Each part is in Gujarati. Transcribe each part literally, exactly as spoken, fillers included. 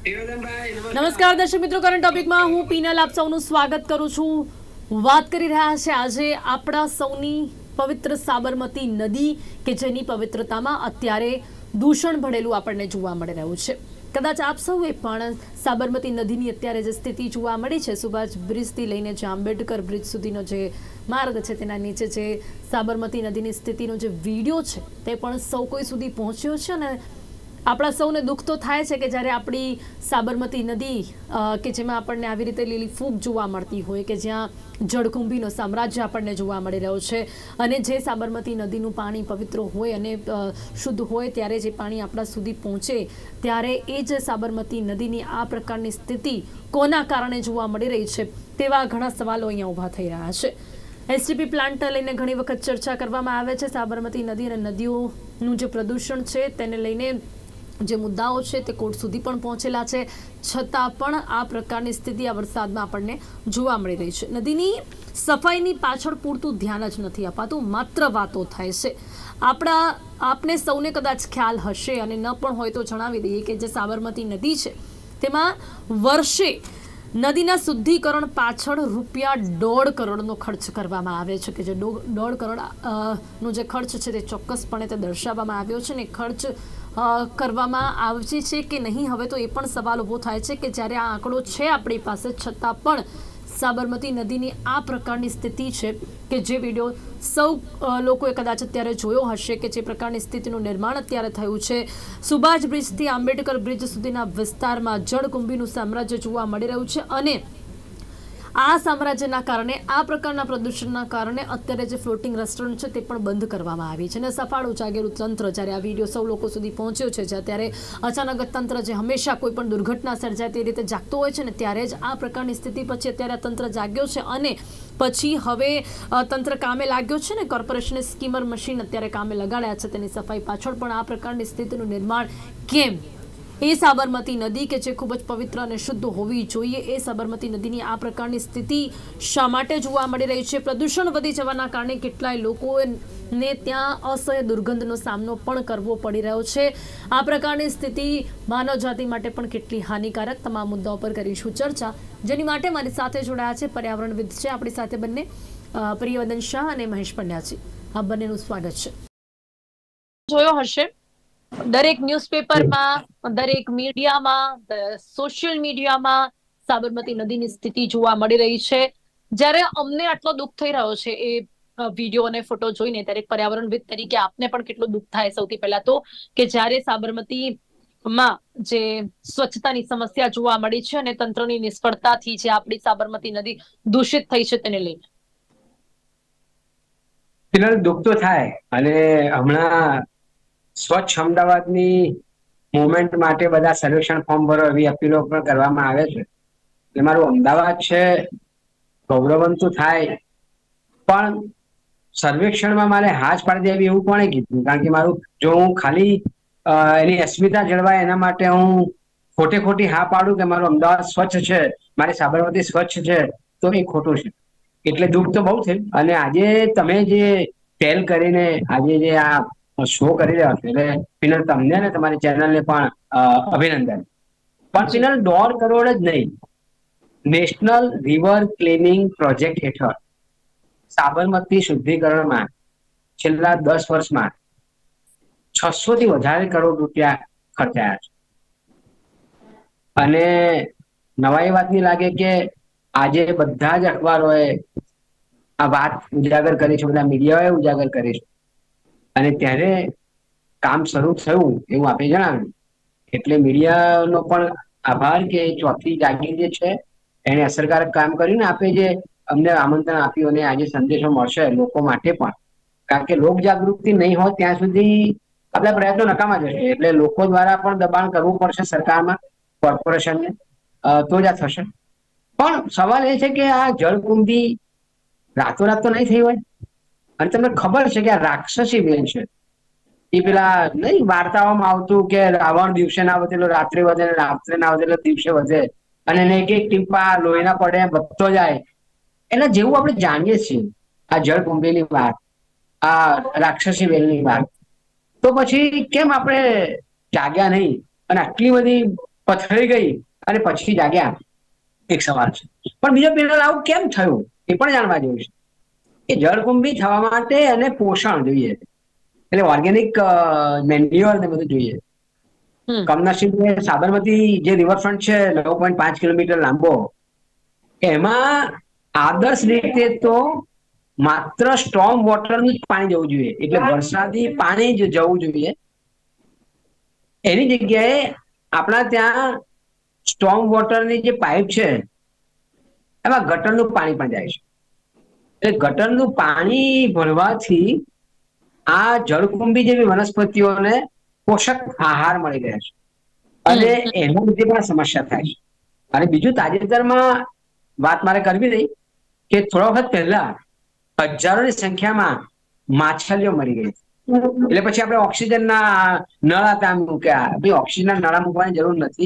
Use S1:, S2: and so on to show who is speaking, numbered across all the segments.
S1: નમસ્કાર દર્શક મિત્રો, કરંટ ટોપિકમાં હું પીનલ આપ સૌનું સ્વાગત કરું છું. વાત કરી રહ્યા છે આજે આપણા સૌની પવિત્ર સાબરમતી નદી કે જેની પવિત્રતામાં અત્યારે દૂષણ ભળેલું આપણને જોવા મળી રહ્યું છે. કદાચ આપ સૌએ પણ સાબરમતી નદીની અત્યારે જે સ્થિતિ જોવા મળી છે, સુભાષ બ્રિજથી લઈને જે આંબેડકર બ્રિજ સુધીનો જે માર્ગ છે તેના નીચે જે સાબરમતી નદીની સ્થિતિનો જે વિડીયો છે તે પણ સૌ કોઈ સુધી પહોંચ્યો છે. અને આપણા સૌને દુઃખ તો થાય છે કે જ્યારે આપણી સાબરમતી નદી કે જેમાં આપણને આવી રીતે લીલી ફૂગ જોવા મળતી હોય, કે જ્યાં જળકુંભીનો સામ્રાજ્ય આપણને જોવા મળી રહ્યો છે, અને જે સાબરમતી નદીનું પાણી પવિત્ર હોય અને શુદ્ધ હોય ત્યારે જે પાણી આપણા સુધી પહોંચે ત્યારે એ જ સાબરમતી નદીની આ પ્રકારની સ્થિતિ કોના કારણે જોવા મળી રહી છે તેવા ઘણા સવાલો અહીંયા ઊભા થઈ રહ્યા છે. એસટીપી પ્લાન્ટ લઈને ઘણી વખત ચર્ચા કરવામાં આવે છે. સાબરમતી નદી અને નદીઓનું જે પ્રદૂષણ છે તેને લઈને જે મુદ્દાઓ છે તે કોર્ટ સુધી પણ પહોંચેલા છે, છતાં પણ આ પ્રકારની સ્થિતિ આ વરસાદમાં આપણને જોવા મળી રહી છે. નદીની સફાઈની પાછળ પૂરતું ધ્યાન જ નથી અપાતું, માત્ર વાતો થાય છે. આપણા આપને સૌને કદાચ ખ્યાલ હશે અને ન પણ હોય તો જણાવી દઈએ કે જે સાબરમતી નદી છે તેમાં વર્ષે નદીના શુદ્ધિકરણ પાછળ રૂપિયા દોઢ કરોડનો ખર્ચ કરવામાં આવે છે, કે જે દોઢ કરોડ નો જે ખર્ચ છે તે ચોક્કસપણે તે દર્શાવવામાં આવ્યો છે. ને ખર્ચ કરવામાં આવશે છે કે નહીં, હવે તો એ પણ સવાલ ઊભો થાય છે કે જ્યારે આ આંકડો છે આપણી પાસે, છતાં પણ સાબરમતી નદીની આ પ્રકારની સ્થિતિ છે કે જે વિડીયો સૌ લોકોએ કદાચ અત્યારે જોયો હશે કે જે પ્રકારની સ્થિતિનું નિર્માણ અત્યારે થયું છે. સુભાષ બ્રિજથી આંબેડકર બ્રિજ સુધીના વિસ્તારમાં જળકુંભીનું સામ્રાજ્ય જોવા મળી રહ્યું છે, અને આ સામ્રાજ્યના કારણે આ પ્રકારના પ્રદૂષણના કારણે અત્યારે જે ફ્લોટિંગ રેસ્ટોરન્ટ છે તે પણ બંધ કરવામાં આવી છે. અને સફાળું જાગેલું તંત્ર જ્યારે આ વિડીયો સૌ લોકો સુધી પહોંચ્યો છે, ત્યારે અચાનક તંત્ર જે હંમેશા કોઈ પણ દુર્ઘટના સર્જાય તે રીતે જાગતો હોય છે ને, ત્યારે જ આ પ્રકારની સ્થિતિ પછી અત્યારે તંત્ર જાગ્યો છે. અને પછી હવે તંત્ર કામે લાગ્યો છે ને, કોર્પોરેશને સ્કીમર મશીન અત્યારે કામે લગાડ્યા છે. તેની સફાઈ પાછળ પણ આ પ્રકારની સ્થિતિનું નિર્માણ કેમ? એ સાબરમતી નદી કે જે ખૂબ જ પવિત્ર અને શુદ્ધ હોવી જોઈએ, એ સાબરમતી નદીની આ પ્રકારની સ્થિતિ શા માટે જોવા મળી રહી છે? પ્રદૂષણ વધી જવાના કારણે કેટલાય લોકોને ત્યાં અસહ્ય દુર્ગંધનો સામનો પણ કરવો પડી રહ્યો છે. આ પ્રકારની સ્થિતિ માનવજાતિ માટે પણ કેટલી હાનિકારક, તમામ મુદ્દાઓ પર કરીશું ચર્ચા, જેની માટે મારી સાથે જોડાયા છે પર્યાવરણવિદ છે આપણી સાથે બંને, પ્રિયવદન શાહ અને મહેશ પંડ્યાજી. આ બંનેનું સ્વાગત છે. જોયો હશે દરેક ન્યૂઝપેપરમાં, દરેક મીડિયામાં, સોશિયલ મીડિયામાં સાબરમતી નદીની સ્થિતિ જોવા મળી રહી છે. જ્યારે અમને આટલો દુઃખ થઈ રહ્યો છે એ વિડીયો અને ફોટો જોઈને, ત્યારે પર્યાવરણવિદ તરીકે આપને પણ કેટલું દુઃખ થાય સૌથી પહેલા તો, કે જ્યારે સાબરમતીમાં જે સ્વચ્છતાની સમસ્યા જોવા મળી છે અને તંત્રની નિષ્ફળતાથી જે આપણી સાબરમતી નદી દૂષિત થઈ છે તેને લઈને
S2: દુઃખ તો થાય. અને હમણાં સ્વચ્છ અમદાવાદની મુવમેન્ટ માટે બધા સર્વેક્ષણ ફોર્મ ભરો એવી અપીલો પણ કરવામાં આવે છે. એટલે મારું અમદાવાદ છે ગૌરવંતું થાય, પણ સર્વેક્ષણમાં મારે હાશ પાડી દેવી એવું કોણે કીધું? કારણ કે મારું જો હું ખાલી એની અસ્મિતા જળવાય એના માટે હું ખોટે ખોટી હા પાડું કે મારું અમદાવાદ સ્વચ્છ છે, મારી સાબરમતી સ્વચ્છ છે, તો એ ખોટું છે. એટલે દુઃખ તો બહુ થયું. અને આજે તમે જે પહેલ કરીને આજે જે આ શો કરી રહ્યા છો, એટલે પિનલ તમને ને તમારી ચેનલને પણ અભિનંદન. પણ પિનલ દોઢ કરોડ જ નહીં, નેશનલ રિવર ક્લીનિંગ પ્રોજેક્ટ હેઠળ સાબરમતી શુદ્ધિકરણમાં છેલ્લા દસ વર્ષમાં છસો થી વધારે કરોડ રૂપિયા ખર્ચાયા છે. અને નવાઈ વાતની લાગે કે આજે બધા જ અખબારોએ આ વાત ઉજાગર કરી છે, બધા મીડિયાઓએ ઉજાગર કરી છે, અને ત્યારે કામ શરૂ થયું એવું આપણે જણાવ્યું. એટલે મીડિયાનો પણ આભાર કે ચોથી જાગીર જે છે એને અસરકારક કામ કર્યું ને આપણે જે અમને આમંત્રણ આપ્યું અને આજે સંદેશો મળશે લોકો માટે પણ. કારણ કે લોક જાગૃતિ નહીં હોય ત્યાં સુધી આપણા પ્રયત્નો નકામા જશે. એટલે લોકો દ્વારા પણ દબાણ કરવું પડશે સરકારમાં, કોર્પોરેશનને, તો જ આ થશે. પણ સવાલ એ છે કે આ જળકુંભી રાતોરાત તો નહીં થઈ હોય. અને તમને ખબર છે કે આ રાક્ષસી બેન છે. એ પેલા નહીં વાર્તાઓમાં આવતું કે રાવણ દિવસે ના વધે રાત્રે વધે, રાત્રે ના વધે દિવસે વધે, અને એને એક એક ટીમ્પા લોહીના પડે વધતો જાય. એટલે જેવું આપણે જાણીએ છીએ આ જળકુંભીની વાત, આ રાક્ષસી બેનની વાત, તો પછી કેમ આપણે જાગ્યા નહીં? અને આટલી બધી પથરાઈ ગઈ અને પછી જાગ્યા, એક સવાલ છે. પણ બીજો પેનલ આવું કેમ થયું એ પણ જાણવા જેવું છે. એ જળકુંભી થવા માટે અને પોષણ જોઈએ, એટલે ઓર્ગેનિક મેન્યુઅર ને બધું જોઈએ. કમનસીબે સાબરમતી જે રિવરફ્રન્ટ છે નવ પોઈન્ટ પાંચ કિલોમીટર લાંબો, એમાં આદર્શ રીતે તો માત્ર સ્ટ્રોંગ વોટરનું જ પાણી જવું જોઈએ, એટલે વરસાદી પાણી જ જવું જોઈએ. એની જગ્યાએ આપણા ત્યાં સ્ટ્રોંગ વોટરની જે પાઇપ છે એમાં ગટરનું પાણી પણ જાય છે. એટલે ગટરનું પાણી ભરવાથી આ જળકુંભી જેવી વનસ્પતિઓને પોષક આહાર મળી રહે છે અને એના લીધે પણ સમસ્યા થાય છે. અને બીજું, તાજેતરમાં વાત મારે કરવી રહી કે થોડા વખત પહેલા હજારોની સંખ્યામાં માછલીઓ મરી ગઈ. એટલે પછી આપણે ઓક્સિજનના નળા ત્યાં મૂક્યા. ભાઈ, ઓક્સિજનના નળા મૂકવાની જરૂર નથી.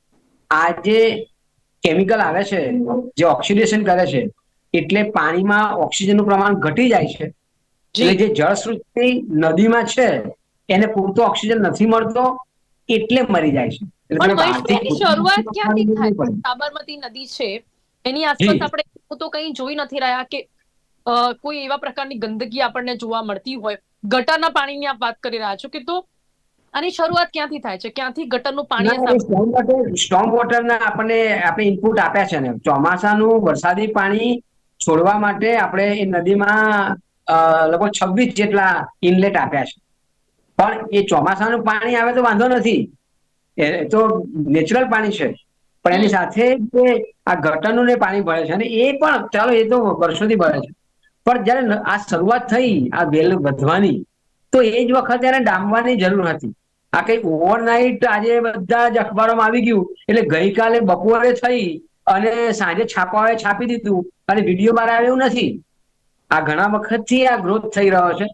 S2: આ જે કેમિકલ આવે છે જે ઓક્સિડેશન કરે છે, એટલે પાણીમાં ઓક્સિજનનું પ્રમાણ ઘટી જાય છે. એટલે જે જળસૃષ્ટિ નદીમાં છે એને પૂરતો ઓક્સિજન નથી મળતો, એટલે મરી જાય છે.
S1: પણ મહેશભાઈ, શરૂઆત ક્યાંથી થાય? સાબરમતી નદી છે એની આસપાસ આપણે તો કઈ જોઈ નથી રહ્યા કે કોઈ એવા પ્રકારની ગંદકી આપણને જોવા મળતી હોય. ગટરના પાણીની આપ વાત કરી રહ્યા છો કે તો આની શરૂઆત ક્યાંથી થાય છે? ક્યાંથી ગટરનું પાણી?
S2: સ્ટ્રોંગ વોટરના આપણને આપણે ઇનપુટ આપ્યા છે ને, ચોમાસાનું વરસાદી પાણી છોડવા માટે આપણે એ નદીમાં લગભગ છવ્વીસ જેટલા ઇનલેટ આપ્યા છે. પણ એ ચોમાસાનું પાણી આવે તો વાંધો નથી, એ તો નેચરલ પાણી છે. પણ એની સાથે આ ગટરનું ને પાણી ભરે છે, અને એ પણ ચાલો એ તો વર્ષોથી ભરે છે. પણ જયારે આ શરૂઆત થઈ આ વેલ વધવાની, તો એ જ વખતે એને ડામવાની જરૂર હતી. આ કઈ ઓવરનાઇટ આજે બધા જ અખબારોમાં આવી ગયું એટલે ગઈકાલે બપોરે થઈ અને સાંજે છાપાઓએ છાપી દીધું અને વિડીયો બહાર આવે એવું નથી. આ ઘણા વખતથી આ ગ્રોથ થઈ રહ્યો છે.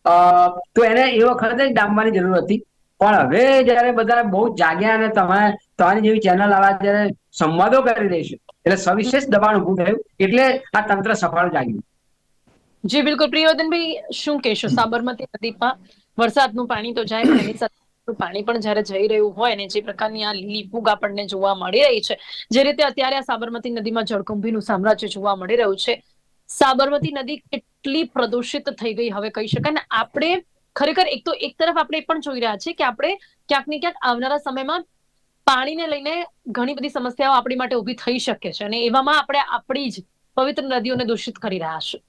S2: તો એને એ વખતે જ ડામવાની જરૂર હતી. પણ હવે જયારે બધા બહુ જાગ્યા અને તમે તમારી જેવી ચેનલ આવા જયારે સંવાદો કરી રહી છે, એટલે સવિશેષ દબાણ ઉભું થયું, એટલે આ તંત્ર સફળ જાગ્યું.
S1: જી બિલકુલ. પ્રિયવર્ધનભાઈ, શું કહેશો? સાબરમતી નદીમાં વરસાદનું પાણી તો જાય, પણ એની સાથે પાણી પણ જયારે જઈ રહ્યું હોય ને જે પ્રકારની આ લીલી ફૂગ આપણને જોવા મળી રહી છે, જે રીતે અત્યારે આ સાબરમતી નદીમાં જળકુંભીનું સામ્રાજ્ય જોવા મળી રહ્યું છે, સાબરમતી નદી કેટલી પ્રદૂષિત થઈ ગઈ હવે કહી શકાય ને. આપણે ખરેખર એક તો એક તરફ આપણે પણ જોઈ રહ્યા છીએ કે આપણે ક્યાંક ને ક્યાંક આવનારા સમયમાં પાણીને લઈને ઘણી બધી સમસ્યાઓ આપણી માટે ઊભી થઈ શકે છે, અને એવામાં આપણે આપણી જ પવિત્ર નદીઓને દૂષિત કરી રહ્યા છે.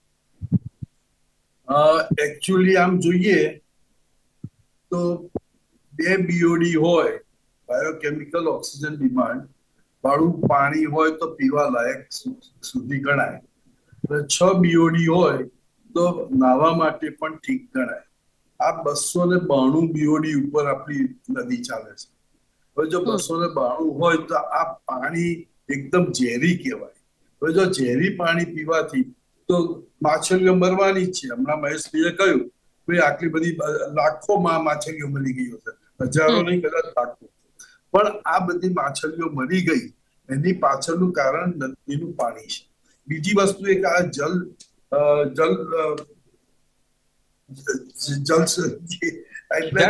S3: એકચ્યુઅલી આમ જોઈએ તો બે બીઓડી હોય, બાયોકેમિકલ ઓક્સિજન ડિમાન્ડ વાળું પાણી હોય તો પીવા લાયક સુધી ગણાય. છ બીઓડી હોય તો નાહવા માટે પણ ઠીક ગણાય. આ બસો ને બાણું બીઓડી ઉપર આપણી નદી ચાલે છે. હવે જો બસો ને બાણું હોય તો આ પાણી એકદમ ઝેરી કહેવાય. હવે જો ઝેરી પાણી પીવાથી તો માછલીઓ મરવાની જ છે. હમણાં મહેશભાઈએ કહ્યું ભાઈ આટલી બધી લાખો માં માછલીઓ મરી ગઈ હશે, હજારો નહીં કદાચ લાખો. પણ આ બધી માછલીઓ મરી ગઈ એની પાછળનું કારણ નદીનું પાણી છે. બીજી વસ્તુ એક આ જલ જલ જલ એટલે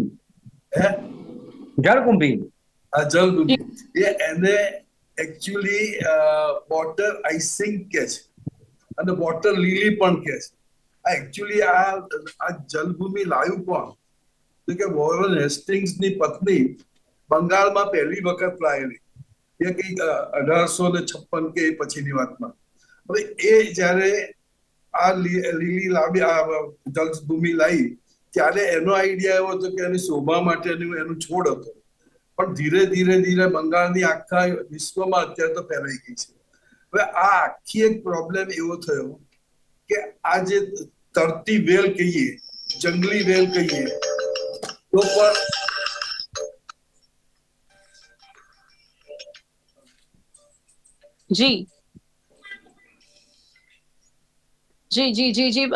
S2: જળકુંભી
S3: આ જળકુંભી એ એને એકચ્યુઅલી વોટર આઈસિંગ કે છે અને વોટર લીલી પણ કે છે. આ એકચ્યુઅલી આ આ જલભૂમિ લાવ્યું કોણ? તો કે વોરન હેસ્ટિંગ્સની પત્ની બંગાળમાં પહેલી વખત લાવેલી, એ કઈક અઢારસો ને છપ્પન કે પછીની વાતમાં. હવે એ જયારે આ લીલી લાંબી આ જલભૂમિ લાવી ત્યારે એનો આઈડિયા એવો હતો કે એની શોભા માટેનું એનું છોડ હતો. પણ ધીરે ધીરે ધીરે બંગાળની આખા વિશ્વમાં અત્યારે તો ફેલાઈ ગઈ છે. હવે આ આખી એક પ્રોબ્લેમ એવો થયો કે આ જે તરતી વેલ કહીએ, જંગલી વેલ કહીએ તો પણ
S1: જી જી જી જી જી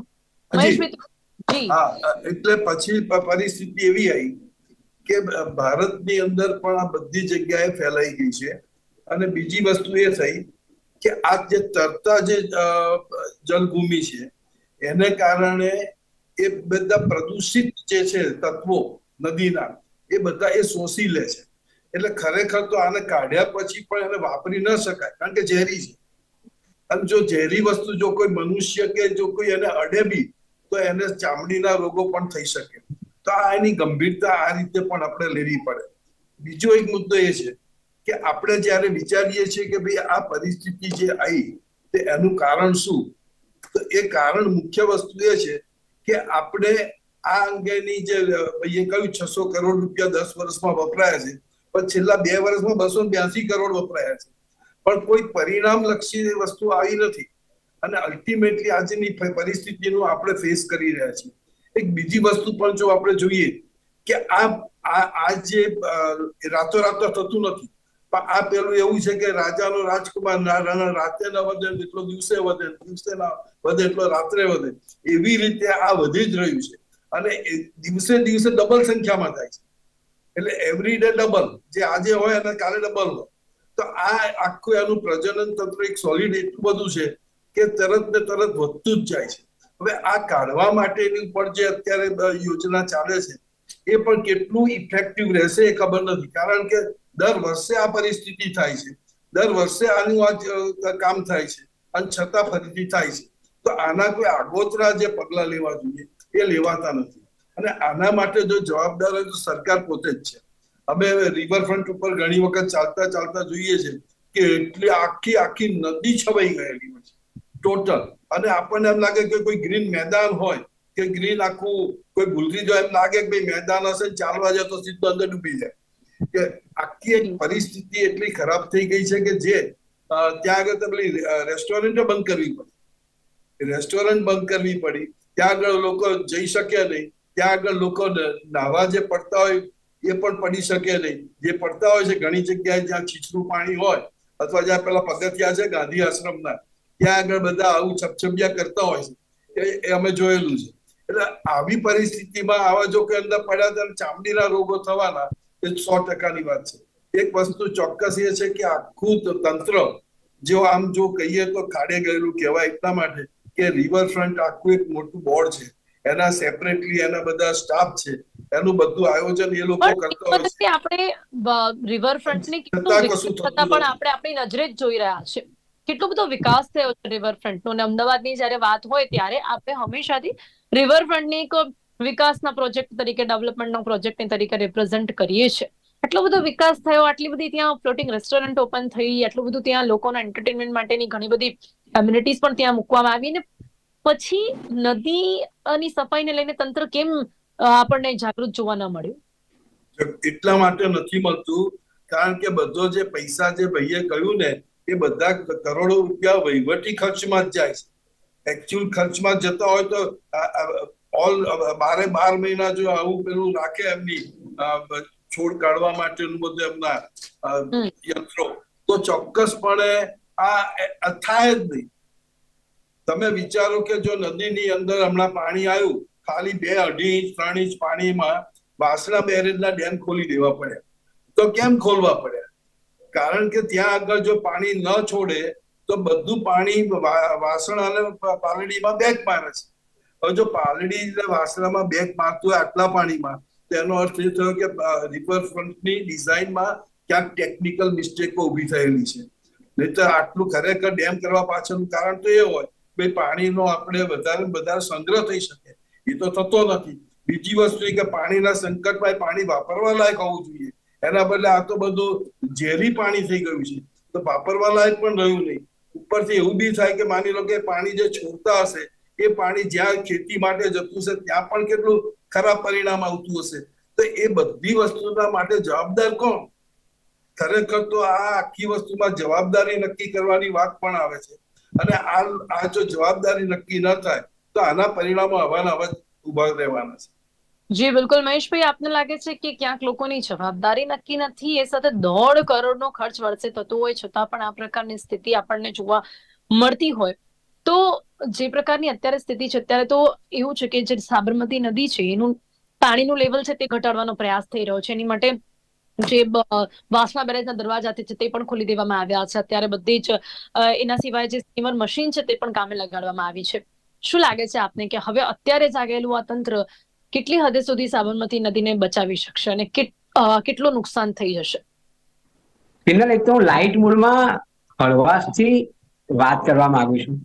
S3: જી હા, એટલે પછી પરિસ્થિતિ એવી આવી કે ભારતની અંદર પણ આ બધી જગ્યાએ ફેલાઈ ગઈ છે. અને બીજી વસ્તુ એ થઈ કે આ જે તરતા જે જલભૂમિ છે એને કારણે એ બધા પ્રદૂષિત જે છે તત્વો નદીના એ બધા એ શોષી લે છે. એટલે ખરેખર તો આને કાઢ્યા પછી પણ એને વાપરી ન શકાય, કારણ કે ઝેરી છે. અને જો ઝેરી વસ્તુ જો કોઈ મનુષ્ય કે જો કોઈ એને અડે બી તો એને ચામડીના રોગો પણ થઈ શકે. તો આ એની ગંભીરતા આ રીતે પણ આપણે લેવી પડે. બીજો એક મુદ્દો એ છે કે આપણે જયારે વિચારીએ છીએ કે ભાઈ આ પરિસ્થિતિ જે આવી તે એનું કારણ શું, તો એ કારણ મુખ્ય વસ્તુ એ છે કે આપણે આ અંગેની જે ભાઈએ કહ્યું છસો કરોડ રૂપિયા દસ વર્ષમાં વપરાયા છે, પણ છેલ્લા બે વર્ષમાં બસો બ્યાસી કરોડ વપરાયા છે, પણ કોઈ પરિણામ લક્ષી વસ્તુ આવી નથી. અને અલ્ટિમેટલી આજની પરિસ્થિતિનું આપણે ફેસ કરી રહ્યા છીએ. એક બીજી વસ્તુ પણ જો આપણે જોઈએ કે આ આ જે રાતોરાત થતું નથી, પણ આ પેલું એવું છે કે રાજાનો રાજકુમાર રાતે ના વધે એટલો દિવસે વધે, દિવસે ના વધે એટલો રાત્રે વધે, એવી રીતે આ વધી જ રહ્યું છે. અને દિવસે દિવસે ડબલ સંખ્યામાં થાય છે. એટલે એવરી ડે ડબલ, જે આજે હોય અને કાલે ડબલ હોય. તો આ આખું એનું પ્રજનન તંત્ર એક સોલિડ એટલું બધું છે કે તરત ને તરત વધતું જ જાય છે. હવે આ કાઢવા માટેની ઉપર જે અત્યારે યોજના ચાલે છે એ પણ કેટલું ઇફેક્ટિવ રહેશે એ ખબર નથી, કારણ કે દર વર્ષે આ પરિસ્થિતિ થાય છે, દર વર્ષે આનું આ કામ થાય છે, અને છતાં ફરીથી થાય છે. તો આના કોઈ આગોતરા જે પગલા લેવા જોઈએ એ લેવાતા નથી. અને આના માટે જો જવાબદાર હોય તો સરકાર પોતે જ છે. અમે રિવરફ્રન્ટ ઉપર ઘણી વખત ચાલતા ચાલતા જોઈએ છે કે એટલી આખી આખી નદી છવાઈ ગયેલી હોય છે ટોટલ. અને આપણને એમ લાગે કે કોઈ ગ્રીન મેદાન હોય કે ગ્રીન આખું કોઈ ભૂલથી જો એમ લાગે કે ભાઈ મેદાન હશે, ચાલવા જાય તો સીધું અંદર ડૂબી જાય. કે આખી એક પરિસ્થિતિ એટલી ખરાબ થઈ ગઈ છે કે જે ત્યાં આગળ તો પેલી રેસ્ટોરન્ટ બંધ કરવી પડી, રેસ્ટોરન્ટ બંધ કરવી પડી. ત્યાં આગળ લોકો જઈ શકે નહીં, ત્યાં આગળ લોકો નાહવા જે પડતા હોય એ પણ પડી શકે નહીં. જે પડતા હોય છે ઘણી જગ્યાએ જ્યાં છીછરું પાણી હોય, અથવા જ્યાં પેલા પગથિયા છે ગાંધી આશ્રમના, ત્યાં આગળ બધા આવું છપછપિયા કરતા હોય છે, એ અમે જોયેલું છે. એટલે આવી પરિસ્થિતિમાં આવા જો કે અંદર પડ્યા ત્યારે ચામડીના રોગો થવાના એ સો ટકાની વાત છે. એક વસ્તુ ચોક્કસ એ છે કે આખું તંત્ર જો આમ જો કહીએ તો ખાડે ગયેલું કહેવાય, એટલા માટે કે રિવરફ્રન્ટ આખું એક મોટું બોર્ડ છે, એના સેપરેટલી એના બધા સ્ટાફ છે, એનું બધું આયોજન એ લોકો કરતા હોય છે.
S1: આપણે રિવરફ્રન્ટની કેટલું છતાં પણ આપણે આપણી નજરે જ જોઈ રહ્યા છે કેટલો બધો વિકાસ થયો છે રિવરફ્રન્ટનો. અને અમદાવાદની જયારે વાત હોય ત્યારે આપણે હંમેશાથી રિવરફ્રન્ટની એક વિકાસના પ્રોજેક્ટ તરીકે, ડેવલપમેન્ટના પ્રોજેક્ટની તરીકે રિપ્રેઝન્ટ કરીએ છીએ. આટલો બધો વિકાસ થયો, આટલી બધી ત્યાં ફ્લોટિંગ રેસ્ટોરન્ટ ઓપન થઈ, આટલું બધું ત્યાં લોકોના એન્ટરટેનમેન્ટ માટેની ઘણી બધી એમ્યુનિટીઝ પણ ત્યાં મૂકવામાં આવી, ને પછી નદીની સફાઈને લઈને તંત્ર કેમ આપણને જાગૃત જોવા ન મળ્યું?
S3: એટલા માટે નથી મળતું કારણ કે બધો જે પૈસા જે ભાઈએ કહ્યું ને એ બધા કરોડો રૂપિયા વહીવટી ખર્ચમાં જ જાય છે. એકચ્યુઅલ ખર્ચમાં જતા હોય તો ઓલ બારે બાર મહિના જો આવું પેલું રાખે એમની છોડ કાઢવા માટેનું બધું એમના યંત્રો, તો ચોક્કસપણે આ થાય જ નહીં. તમે વિચારો કે જો નદીની અંદર હમણાં પાણી આવ્યું, ખાલી બે અઢી ઇંચ ત્રણ ઇંચ પાણીમાં વાસણા બેરેજના ડેમ ખોલી દેવા પડ્યા. તો કેમ ખોલવા પડ્યા? કારણ કે ત્યાં આગળ જો પાણી ન છોડે તો બધું પાણી વાસણા અને પાલડીમાં બેક મારે છે. હવે જો પાલડી વાસણામાં બેક મારતું હોય આટલા પાણીમાં, તેનો અર્થ એ થયો કે રિવરફ્રન્ટની ડિઝાઇનમાં ક્યાંક ટેકનિકલ મિસ્ટેકો ઉભી થયેલી છે. નહીં તો આટલું ખરેખર ડેમ કરવા પાછળનું કારણ તો એ હોય ભાઈ પાણીનો આપણે વધારે વધારે સંગ્રહ થઈ શકે, એ તો થતો નથી. બીજી વસ્તુ કે પાણીના સંકટમાં પાણી વાપરવા લાયક હોવું જોઈએ, એના બદલે આ તો બધું ઝેરી પાણી થઈ ગયું છે, તો વાપરવા લાયક પણ રહ્યું નહીં. ઉપરથી એવું બી થાય કે માની લો કે પાણી જે છોડતા હશે એ પાણી જ્યાં ખેતી માટે જતું હશે ત્યાં પણ કેટલું ખરાબ પરિણામ આવતું હશે. તો એ બધી વસ્તુના માટે જવાબદાર કોણ? ખરેખર તો આ આખી વસ્તુમાં જવાબદારી નક્કી કરવાની વાત પણ આવે છે. અને આ આ જો જવાબદારી નક્કી ન થાય તો આના પરિણામો હવાના હવા ઉભા રહેવાના છે.
S1: જી બિલકુલ મહેશભાઈ, આપને લાગે છે કે ક્યાંક લોકોની જવાબદારી નક્કી નથી, એ સાથે દોઢ કરોડનો ખર્ચ વર્ષે થતો હોય છતાં પણ આ પ્રકારની સ્થિતિ આપણને જોવા મળતી હોય, તો જે પ્રકારની અત્યારે સ્થિતિ છે અત્યારે તો એવું છે કે જે સાબરમતી નદી છે એનું પાણીનું લેવલ છે તે ઘટાડવાનો પ્રયાસ થઈ રહ્યો છે. એની માટે જે વાસણા બેરેજના દરવાજા છે તે પણ ખોલી દેવામાં આવ્યા છે અત્યારે બધી જ. એના સિવાય જે સ્ટીમર મશીન છે તે પણ કામે લગાડવામાં આવી છે. શું લાગે છે આપને કે હવે અત્યારે જાગેલું આ તંત્ર કેટલી હદે સુધી સાબરમતી નદીને બચાવી શકશે અને કેટલું નુકસાન થઈ જશે?
S2: પિનલ, એક તો હું લાઇટ મૂડમાં હળવાશથી વાત કરવા માંગુ છું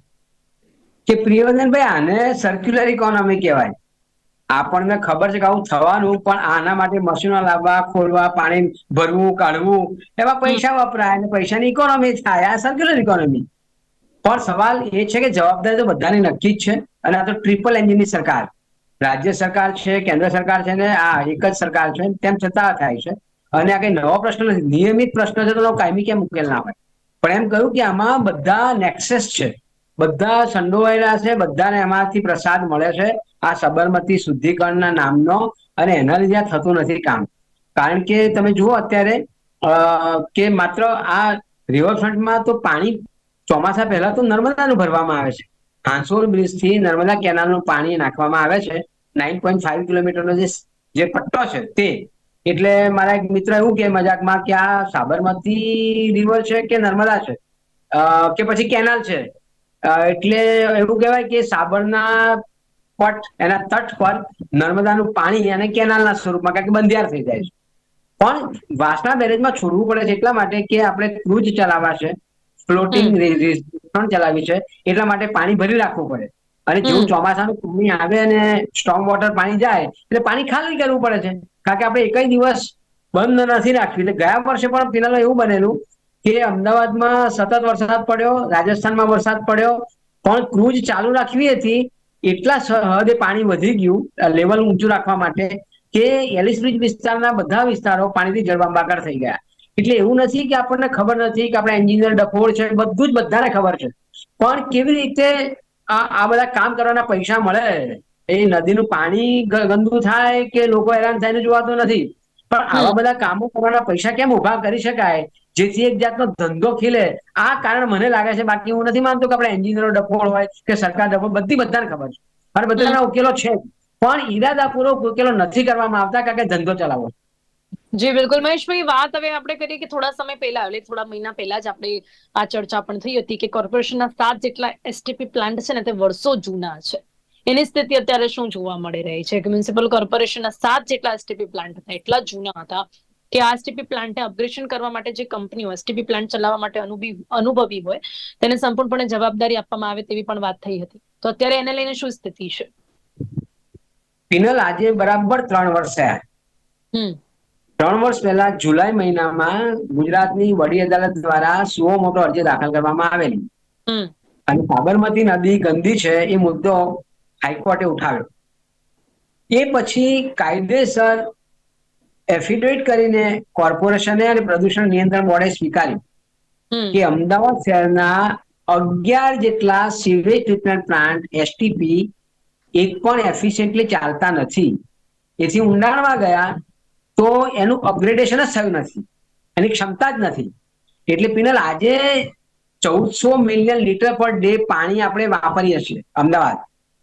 S2: કે પ્રિયવર્ધનભાઈ, આને સર્ક્યુલર ઇકોનોમી કહેવાય. આપણને ખબર છે કે આવું થવાનું, પણ આના માટે મશીનો લાવવા, ખોલવા, પાણી ભરવું, કાઢવું, એવા પૈસા વપરાય અને પૈસાની ઇકોનોમી થાય. આ સર્ક્યુલર ઇકોનોમી. પણ સવાલ એ છે કે જવાબદારી તો બધાની નક્કી જ છે, અને આ તો ટ્રિપલ એન્જિનની સરકાર, રાજ્ય સરકાર છે, કેન્દ્ર સરકાર છે ને આ એક જ સરકાર છે, તેમ છતાં થાય છે. અને આ કઈ નવો પ્રશ્ન નથી, નિયમિત પ્રશ્ન છે, તો કાયમી કેમ ઉકેલ ના હોય. પણ એમ કહ્યું કે આમાં બધા નેક્સેસ છે, બધા સંડોવાયેલા છે, બધાને એમાંથી પ્રસાદ મળે છે આ સબરમતી શુદ્ધિકરણના નામનો, અને એના લીધે થતું નથી કામ. કારણ કે તમે જુઓ અત્યારે કે માત્ર આ રિવરફ્રન્ટમાં તો પાણી ચોમાસા પહેલા તો નર્મદાનું ભરવામાં આવે છે. હાંસોલ બ્રિજ થી નર્મદા કેનાલનું પાણી નાખવામાં આવે છે. નાઇન પોઈન્ટ ફાઈવ કિલોમીટરનો જે પટ્ટો છે તે. એટલે મારા એક મિત્ર એવું કે મજાકમાં કે આ સાબરમતી રિવર છે કે નર્મદા છે કે પછી કેનાલ છે. એટલે એવું કહેવાય કે સાબરના પટ એના તટ પર નર્મદાનું પાણી અને કેનાલના સ્વરૂપમાં કારણ કે બંધિયાર થઈ જાય છે. પણ વાસણા બેરેજમાં છોડવું પડે છે એટલા માટે કે આપણે ક્રુઝ ચલાવવા છે, ફ્લોટિંગ ચલાવી છે, એટલા માટે પાણી ભરી રાખવું પડે. અને જેવું ચોમાસાનું પાણી આવે અને સ્ટ્રોંગ વોટર પાણી જાય એટલે પાણી ખાલી કરવું પડે છે. કારણ કે આપણે એકય દિવસ બંધ નથી રાખ્યું. એટલે ગયા વર્ષે પણ પેલા એવું બનેલું કે અમદાવાદમાં સતત વરસાદ પડ્યો, રાજસ્થાનમાં વરસાદ પડ્યો, પણ ક્રુઝ ચાલુ રાખવી હતી એટલા હદે પાણી વધી ગયું લેવલ ઊંચું રાખવા માટે કે એલિસ બ્રિજ વિસ્તારના બધા વિસ્તારો પાણીથી જળબંબાકાર થઈ ગયા. એટલે એવું નથી કે આપણને ખબર નથી કે આપણે એન્જિનિયર ડફોળ છે, બધું જ બધાને ખબર છે. પણ કેવી રીતે આ આ બધા કામ કરવાના પૈસા મળે, એ નદીનું પાણી ગંદુ થાય કે લોકો હેરાન થાય ને જોવાતું નથી. પણ આવા બધા કામો કરવાના પૈસા કેમ ઉભા કરી શકાય જેથી એક જાતનો ધંધો ખીલે? આ કારણ મને લાગે છે. બાકી હું નથી માનતો કે આપણે એન્જિનિયરો ડફોળ હોય કે સરકાર ડફોળ, બધી બધાને ખબર છે અને બધાના ઉકેલો છે, પણ ઈરાદાપૂર્વક ઉકેલો નથી કરવામાં આવતા કારણ કે ધંધો ચલાવો.
S1: જી બિલકુલ મહેશભાઈ, વાત હવે આપણે કરીએ કે થોડા સમય પહેલા એટલે થોડા મહિના પહેલા જ આપણે આ ચર્ચા પણ થઈ હતી કે કોર્પોરેશનના સાત જેટલા એસટીપી પ્લાન્ટ છે ને તે વર્ષો જૂના છે. એની સ્થિતિ અત્યારે શું જોવા મળી રહી છે કે મ્યુનિસિપલ કોર્પોરેશનના સાત જેટલા એસટીપી પ્લાન્ટ હતા, એટલા જૂના હતા કે આ એસટીપી પ્લાન્ટને અપગ્રેડેશન કરવા માટે જે કંપનીઓ એસટીપી પ્લાન્ટ ચલાવવા માટે અનુભવી હોય તેને સંપૂર્ણપણે જવાબદારી આપવામાં આવે તેવી પણ વાત થઈ હતી. તો અત્યારે એને લઈને શું સ્થિતિ છે?
S2: પિનલ, આજે બરાબર ત્રણ વર્ષ થયા.
S1: હમ
S2: ત્રણ વર્ષ પહેલા જુલાઈ મહિનામાં ગુજરાતની વડી અદાલત દ્વારા સુઓ મોટો અરજી દાખલ કરવામાં આવેલી અને સાબરમતી નદી ગંદી છે એ મુદ્દો હાઈકોર્ટે ઉઠાવ્યો. એ પછી કાયદેસર એફિડેવિટ કરીને કોર્પોરેશને અને પ્રદૂષણ નિયંત્રણ બોર્ડે સ્વીકાર્યું કે અમદાવાદ શહેરના અગિયાર જેટલા સીવેજ ટ્રીટમેન્ટ પ્લાન્ટ એસટીપી એક પણ એફિશિયન્ટલી ચાલતા નથી. એથી ઊંડાણમાં ગયા તો એનું અપગ્રેડેશન જ થયું નથી, એની ક્ષમતા જ નથી. એટલે પિનલ, આજે ચૌદસો મિલિયન લીટર પર ડે પાણી આપણે વાપરીએ છીએ અમદાવાદ,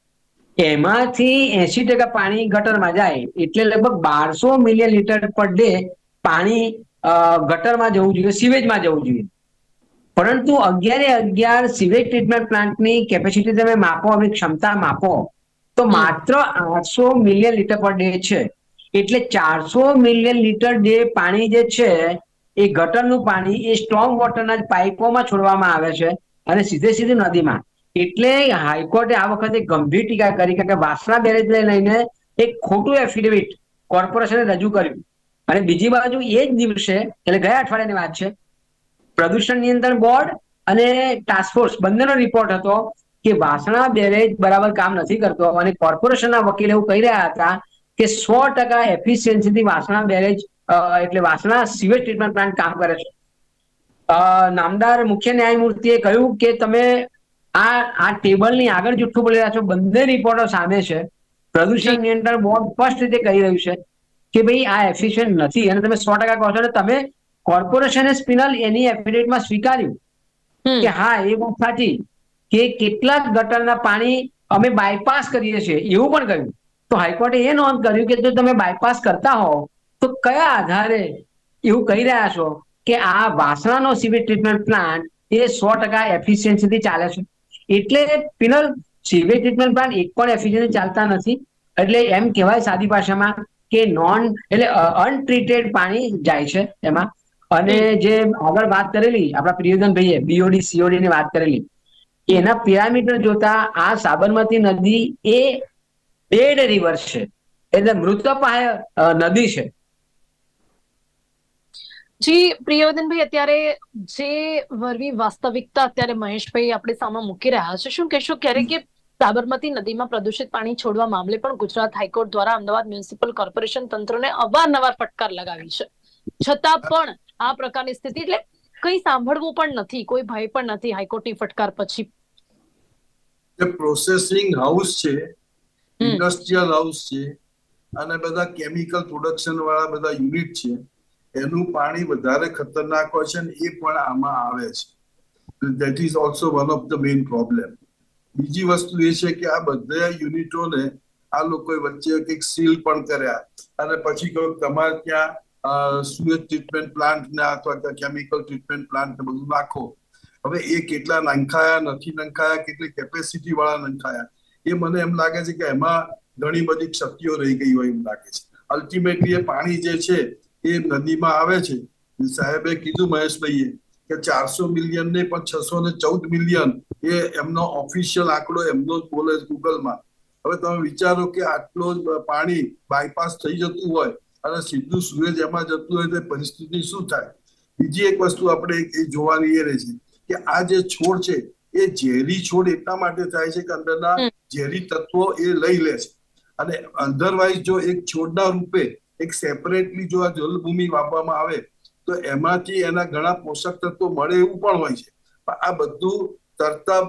S2: એમાંથી એસી ટકા પાણી ગટરમાં જાય, એટલે લગભગ બારસો મિલિયન લીટર પર ડે પાણી ગટરમાં જવું જોઈએ, સિવેજમાં જવું જોઈએ. પરંતુ અગિયારે અગિયાર સિવેજ ટ્રીટમેન્ટ પ્લાન્ટની કેપેસિટી તમે માપો, એની ક્ષમતા માપો તો માત્ર આઠસો મિલિયન લીટર પર ડે છે. એટલે ચારસો મિલિયન લીટર ડે પાણી જે છે એ ગટરનું પાણી એ સ્ટ્રોંગ વોટરના પાઇપોમાં છોડવામાં આવે છે અને સીધે સીધું નદીમાં. એટલે હાઈકોર્ટે આ વખતે ગંભીર ટીકા કરી કે વાસણા બેરેજને લઈને એક ખોટું એફિડેવિટ કોર્પોરેશને રજૂ કર્યું. અને બીજી બાજુ એ જ દિવસે, એટલે ગયા અઠવાડિયાની વાત છે, પ્રદૂષણ નિયંત્રણ બોર્ડ અને ટાસ્ક ફોર્સ બંનેનો રિપોર્ટ હતો કે વાસણા બેરેજ બરાબર કામ નથી કરતો અને કોર્પોરેશનના વકીલ એવું કહી રહ્યા હતા કે સો ટકા એફિશિયન્સીથી વાસણા બેરેજ એટલે વાસણા સીવેજ ટ્રીટમેન્ટ પ્લાન્ટ કામ કરે છે. નામદાર મુખ્ય ન્યાયમૂર્તિએ કહ્યું કે તમે આ આ ટેબલની આગળ જુઠ્ઠું બોલી રહ્યા છો, બંને રિપોર્ટો સામે છે. પ્રદૂષણ નિયંત્રણ બોર્ડ સ્પષ્ટ રીતે કહી રહ્યું છે કે ભાઈ આ એફિશિયન્ટ નથી અને તમે સો ટકા કહો છો ને તમે કોર્પોરેશને સ્પિનલ એની એફિડેવિટમાં સ્વીકાર્યું કે હા એ વાત સાચી કે કેટલાક ગટરના પાણી અમે બાયપાસ કરીએ છીએ એવું પણ કહ્યું. તો હાઈકોર્ટે એ નોંધ કર્યું કે જો તમે બાયપાસ કરતા હો તો કયા આધારે એવું કહી રહ્યા છો કે આ વાસણાનો સીવેજ ટ્રીટમેન્ટ પ્લાન્ટ એ સો ટકા એફિશિયન્સીથી ચાલે છે? એટલે પિનલ, સીવેજ ટ્રીટમેન્ટ પ્લાન્ટ એક પણ એફિશિયન્સી ચાલતા નથી. એટલે એમ કહેવાય સાદી ભાષામાં કે નોન એટલે અનટ્રીટેડ પાણી જાય છે એમાં, અને જે આગળ વાત કરેલી આપણા પ્રિયજનભાઈએ બીઓડી સીઓડી ની વાત કરેલી, એના પેરામીટર જોતા આ સાબરમતી નદી એ ડેડ રિવર છે, એટલે મૃતપાય નદી છે.
S1: જી પ્રિયવર્ધનભાઈ, અત્યારે જે વરવી વાસ્તવિકતા અત્યારે મહેશભાઈ આપણે સામે મૂકી રહ્યા છે, શું કહેશો ક્યારે કે સાબરમતી નદીમાં પ્રદૂષિત પાણી છોડવા મામલે પણ ગુજરાત હાઈકોર્ટ દ્વારા અમદાવાદ મ્યુનિસિપલ કોર્પોરેશન તંત્રને અવારનવાર ફટકાર લગાવી છે, છતાં પણ આ પ્રકારની સ્થિતિ, એટલે કઈ સાંભળવું પણ નથી, કોઈ ભય પણ નથી હાઈકોર્ટની ફટકાર પછી.
S3: પ્રોસેસિંગ હાઉસ છે, ઇન્ડસ્ટ્રીયલ હાઉસ છે અને બધા કેમિકલ પ્રોડક્શન વાળા બધા યુનિટ છે, એનું પાણી વધારે ખતરનાક હોય છે ને એ પણ આમાં આવે છે. That is also one of the main problem. બીજી વસ્તુ એ છે કે આ બધા યુનિટોને આ લોકોએ વચ્ચે કંઈક સીલ પણ કર્યા અને પછી કહ્યું તમારે ત્યાં સુએજ ટ્રીટમેન્ટ પ્લાન્ટ ને અથવા કેમિકલ ટ્રીટમેન્ટ પ્લાન્ટ ને બધું નાખો. હવે એ કેટલા નંખાયા નથી નંખાયા, કેટલી કેપેસિટી વાળા નંખાયા, એ મને એમ લાગે છે કે એમાં ઘણી બધી ક્ષતિઓ રહી ગઈ હોય એમ લાગે છે. અલ્ટિમેટલી એ પાણી જે છે એ નદીમાં આવે છે. સાહેબે કીધું મહેશભાઈએ કે ચારસો મિલિયન ને પણ છસો ને ચૌદ મિલિયન એ એમનો ઓફિશિયલ આંકડો એમનો જ બોલે છે ગૂગલમાં. હવે તમે વિચારો કે આટલો જ પાણી બાયપાસ થઈ જતું હોય અને સીધું સુએજ એમાં જતું હોય તો પરિસ્થિતિ શું થાય. બીજી એક વસ્તુ આપણે એ જોવાની એ રહે છે કે આ જે છોડ છે એ ઝેરી છોડ એટલા માટે થાય છે કે અંદરના ઝેરી તત્વો એ લઈ લે છે, અને અધરવાઇઝ જો એક છોડના રૂપે એક સેપરેટલી જો આ જલભૂમિ વાપવામાં આવે તો એમાંથી એના ઘણા પોષક તત્વો મળે એવું પણ હોય છે. આ બધું તરતા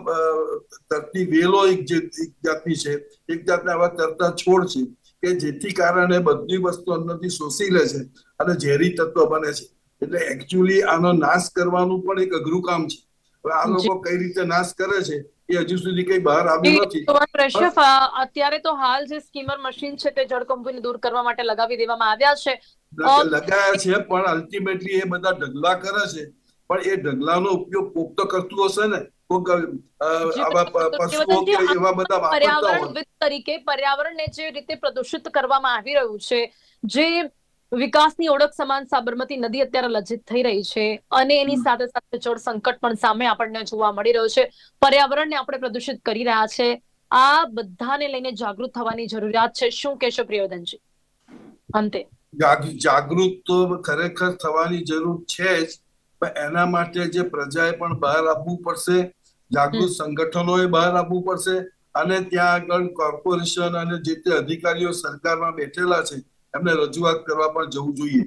S3: તરતી વેલો એક જાતની છે, એક જાતના આવા તરતા છોડ છે કે જેથી કારણે બધી વસ્તુ અંદરથી શોષી લે છે અને ઝેરી તત્વ બને છે. એટલે એકચ્યુઅલી આનો નાશ કરવાનું પણ એક અઘરું કામ છે. હવે આ લોકો કઈ રીતે નાશ કરે છે એ હજુ સુધી કઈ બહાર આવ્યું નથી.
S1: અત્યારે તો હાલ જે સ્કીમર મશીન છે તે જળકંપની દૂર કરવા માટે લગાવી દેવામાં આવ્યા છે,
S3: લગાયા છે, પણ અલ્ટિમેટલી એ બધા ઢગલા કરે છે, પણ એ ઢગલાનો ઉપયોગ કોક તો કરતું હશે ને, કોક આવા પશુઓ કે એવા બધા વાપરતા હોય.
S1: તરીકે પર્યાવરણને જે રીતે પ્રદૂષિત કરવામાં આવી રહ્યું છે, જે વિકાસની ઓળખ સમાન સાબરમતી નદી અત્યારે લજ્જિત થઈ રહી છે અને એની સાથે સાથે જળ સંકટ પણ સામે આપણને જોવા મળી રહ્યો છે, પર્યાવરણને આપણે પ્રદૂષિત કરી રહ્યા છે, આ બધાને લઈને જાગૃત થવાની જરૂરિયાત છે. શું કહેશો પ્રિયવર્ધનજી અંતે?
S3: જાગૃત તો ખરેખર થવાની જરૂર છે જ, પણ એના માટે જે પ્રજાએ પણ બહાર આવવું પડશે, જાગૃત સંગઠનોએ બહાર આવવું પડશે, અને ત્યાં આગળ કોર્પોરેશન અને જે તે અધિકારીઓ સરકારમાં બેઠેલા છે એમને રજૂઆત કરવા પણ જવું જોઈએ.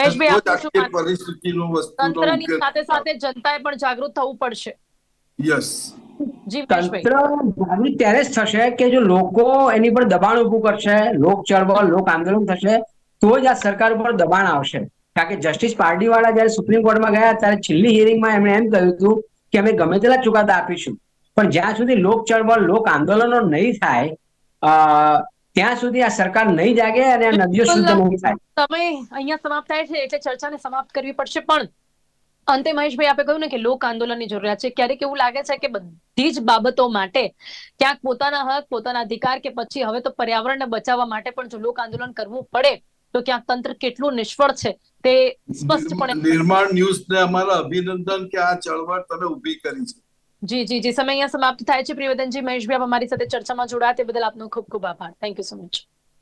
S3: પરિસ્થિતિનો વસ્તુનો
S1: સાથે સાથે જનતાએ પણ જાગૃત થવું પડશે.
S3: યસ,
S2: તંત્ર જાગૃત ત્યારે જ થશે કે જો લોકો એની પર દબાણ ઉભું કરશે, લોક ચળવળ લોક આંદોલન થશે તો જ આ સરકાર ઉપર દબાણ આવશે. કારણ કે જસ્ટિસ પાર્ટી વાળા જયારે સુપ્રીમ કોર્ટમાં ગયા ત્યારે છેલ્લી હિયરિંગમાં એમણે એમ કહ્યું હતું કે અમે ગમે તેટલા ચુકાદા આપીશું, પણ જ્યાં સુધી લોક ચળવળ લોક આંદોલનો નહીં થાય ત્યાં સુધી આ સરકાર નહીં જાગે અને આ નદીઓ શુદ્ધ નહીં થાય.
S1: સમય અહીંયા સમાપ્ત થાય છે એટલે ચર્ચાને સમાપ્ત કરવી પડશે, પણ અંતે મહેશભાઈ આપે કહ્યું ને કે લોક આંદોલનની જરૂરિયાત છે. ક્યારેક એવું લાગે છે કે બધી જ બાબતો માટે ક્યાંક પોતાના હક, પોતાના અધિકાર કે પછી હવે તો પર્યાવરણને બચાવવા માટે પણ જો લોક આંદોલન કરવું પડે તો ક્યાંક તંત્ર કેટલું નિષ્ફળ છે તે સ્પષ્ટપણે.
S3: નિર્માણ ન્યૂઝને અમારા અભિનંદન કે આ ચળવળ તમે ઊભી કરી છે.
S1: જી જી જી સમય અહીંયા સમાપ્ત થાય છે. પ્રિયવર્ધનજી, મહેશભાઈ અમારી સાથે ચર્ચામાં જોડાયા તે બદલ આપનો ખૂબ ખૂબ આભાર. Thank you so much.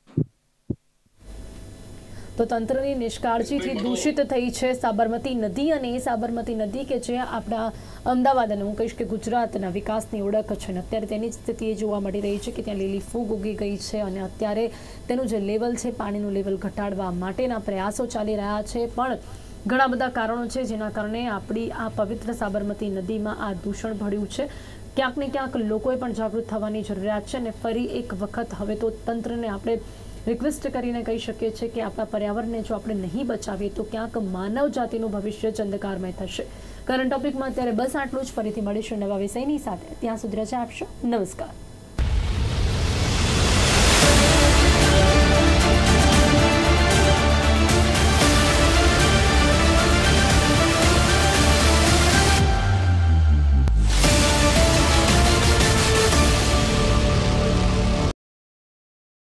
S1: તો તંત્રની નિષ્કાળજીથી દૂષિત થઈ છે સાબરમતી નદી, અને એ સાબરમતી નદી કે જે આપણા અમદાવાદ અને હું કહીશ કે ગુજરાતના વિકાસની ઓળખ છે ને અત્યારે તેની સ્થિતિ એ જોવા મળી રહી છે કે ત્યાં લીલી ફૂગ ઉગી ગઈ છે અને અત્યારે તેનું જે લેવલ છે પાણીનું લેવલ ઘટાડવા માટેના પ્રયાસો ચાલી રહ્યા છે, પણ ઘણા બધા કારણો છે જેના કારણે આપણી આ પવિત્ર સાબરમતી નદીમાં આ દૂષણ ભળ્યું છે. ક્યાંક ને ક્યાંક લોકોએ પણ જાગૃત થવાની જરૂરિયાત છે અને ફરી એક વખત હવે તો તંત્રને આપણે રિક્વેસ્ટ કરીને કહી શકીએ છીએ કે આપણા પર્યાવરણને જો આપણે નહીં બચાવીએ તો ક્યાંક માનવ જાતિનું ભવિષ્ય જ અંધકારમય થશે. કરંટ ટોપિકમાં અત્યારે બસ આટલું જ. ફરીથી મળીશું નવા વિષયની સાથે. ત્યાં સુધી રજા આપશો. નમસ્કાર.